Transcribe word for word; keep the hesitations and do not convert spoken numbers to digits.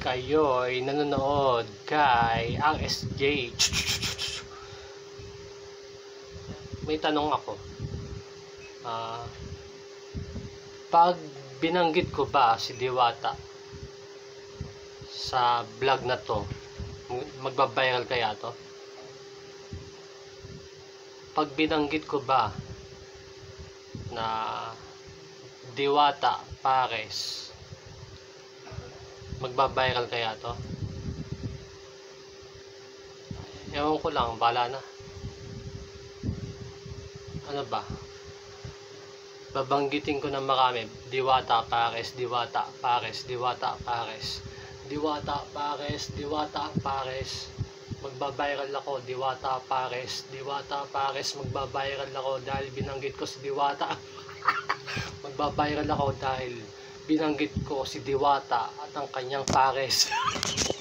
kayo'y nanonood kay ang S J. May tanong ako. Ah, pag binanggit ko ba si Diwata sa vlog na to, magbabiral kaya to? Pag binanggit ko ba na Diwata Pares, magbabiral kaya to? Ewan ko lang, bala na. Ano ba? Babanggitin ko na marami. Diwata Pares, Diwata Pares, Diwata Pares, Diwata Pares, Diwata Pares. Magbabiral ako, Diwata Pares, Diwata Pares. Magbabiral ako dahil binanggit ko si Diwata. Magbabiral ako dahil binanggit ko si Diwata at ang kanyang pares.